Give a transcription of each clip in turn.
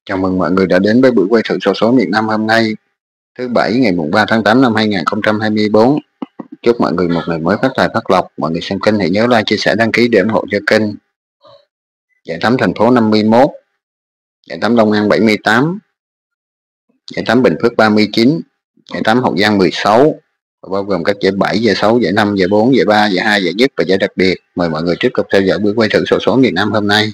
Chào mừng mọi người đã đến với buổi quay thử xổ số miền Nam hôm nay, thứ Bảy ngày mùng 3 tháng 8 năm 2024. Chúc mọi người một ngày mới phát tài phát lộc. Mọi người xem kênh hãy nhớ like, chia sẻ, đăng ký để ủng hộ cho kênh. Giải thắm thành phố 51, giải thắm Long An 78, giải thắm Bình Phước 39, giải thắm Hậu Giang 16, bao gồm các giải 7, giải 6, giải 5, giải 4, giải 3, giải 2, giải nhất và giải đặc biệt. Mời mọi người tiếp tục theo dõi buổi quay thử xổ số miền Nam hôm nay.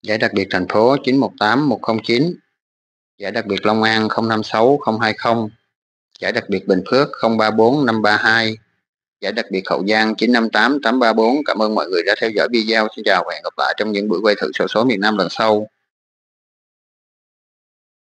Giải đặc biệt thành phố 918109, giải đặc biệt Long An 056020, giải đặc biệt Bình Phước 034532, giải đặc biệt Hậu Giang 958834. Cảm ơn mọi người đã theo dõi video. Xin chào và hẹn gặp lại trong những buổi quay thử xổ số miền Nam lần sau.